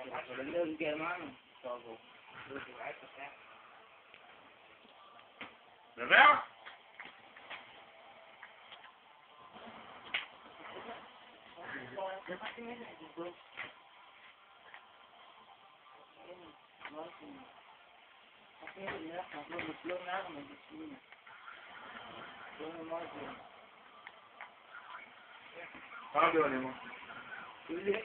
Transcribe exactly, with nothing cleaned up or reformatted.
lên kia nó cho vô Được đó. Bao nhiêu này mà?